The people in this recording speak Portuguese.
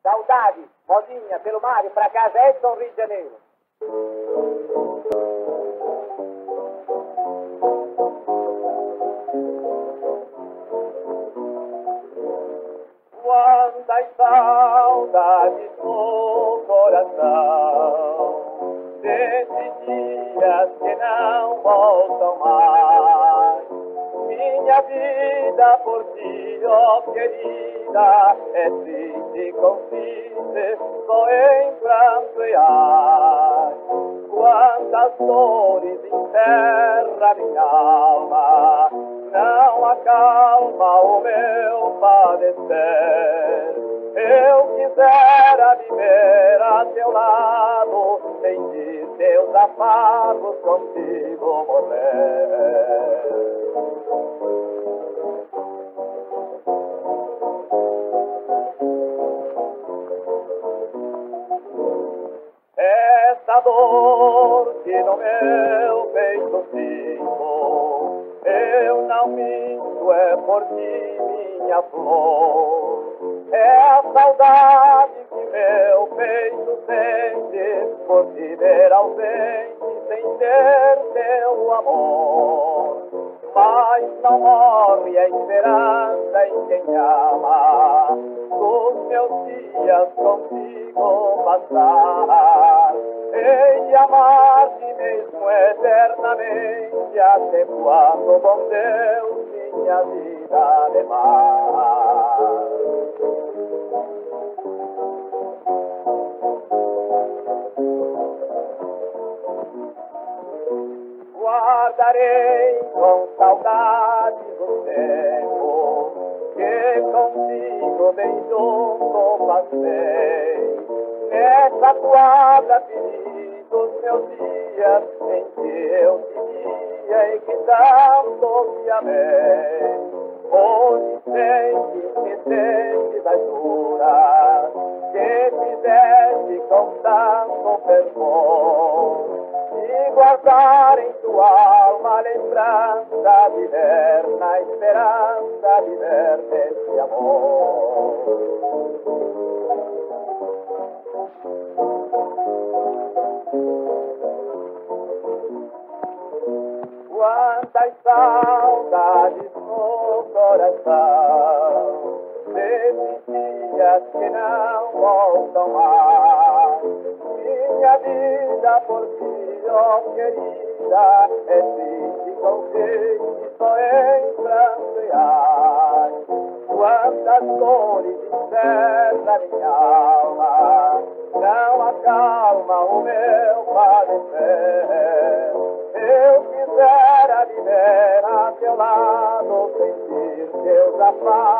Saudade, modinha, pelo mar e pra casa, Edson, Rio de Janeiro. Quantas saudades no coração, desses dias que não voltam mais. Minha vida por ti, ó querida, é triste consiste só em pranto e ai. Quantas dores enterra minha alma, não acalma o meu padecer. Eu quisera viver a teu lado, sentir teus afagos, contigo morrer. Essa dor que no meu peito sinto, eu não minto, é por ti, minha flor. É a saudade que meu peito sente, por te ver ausente, sem ter teu amor. Mas não morre a esperança em quem ama, dos meus dias contigo passar. Hei de amar-te mesmo eternamente, até quando, bom Deus, minha vida levar. Guardarei com saudades o tempo que contigo bem junto passei. Nessa quadra feliz dos meus dias em que eu te via e que tanto te amei. Onde sente das juras que fizeste com tanto fervor, e guardar em tua alma a lembrança, viver na esperança, viver nesse amor. Quantas saudades no coração, desses dias que não voltam mais. Minha vida por ti, ó querida, é triste consiste só em pranto e ai. Quantas dores encerra minha alma, não acalma o meu padecer. Eu quisera viver a teu lado, sentir teus afagos,